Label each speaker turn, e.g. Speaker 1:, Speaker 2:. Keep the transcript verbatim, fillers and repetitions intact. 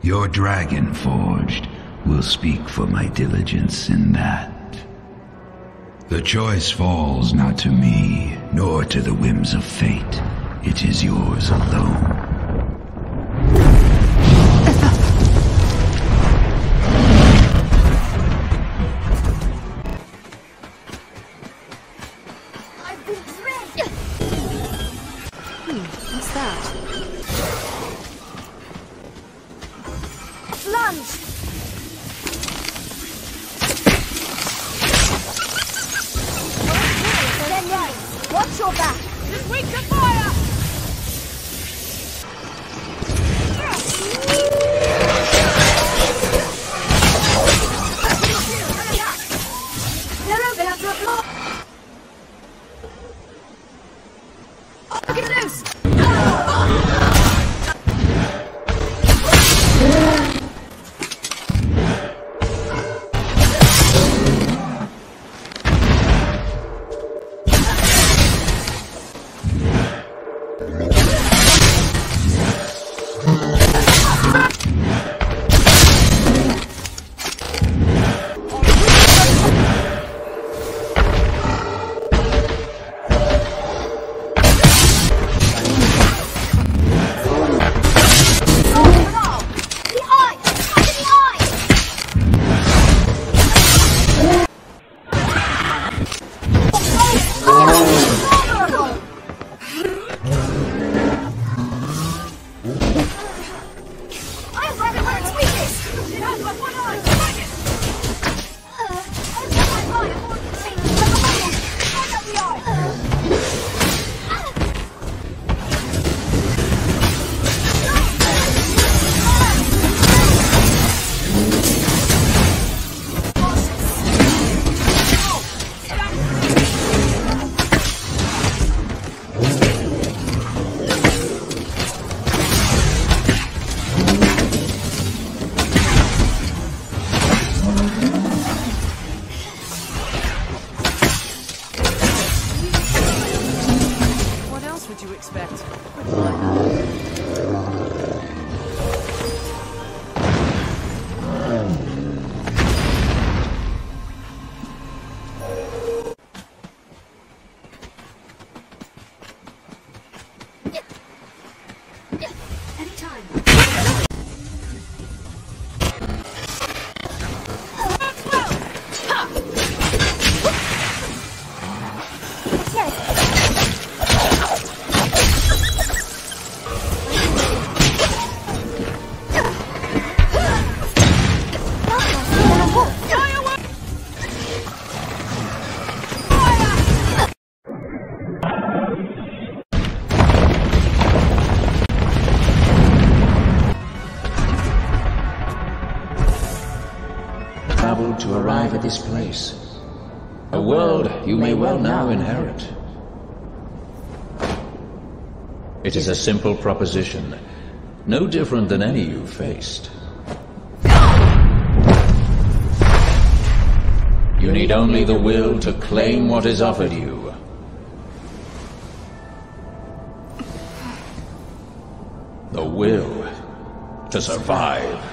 Speaker 1: Your dragon forged will speak for my diligence in that. The choice falls not to me, nor to the whims of fate. It is yours alone.
Speaker 2: I've been trained. Hmm, what's that? Lunge! Then right. Watch your back. Just wait to fire! They're open after a block. Get loose!
Speaker 3: To arrive at this place, a world you may well now inherit. It is a simple proposition, no different than any you've faced. You need only the will to claim what is offered you. The will to survive.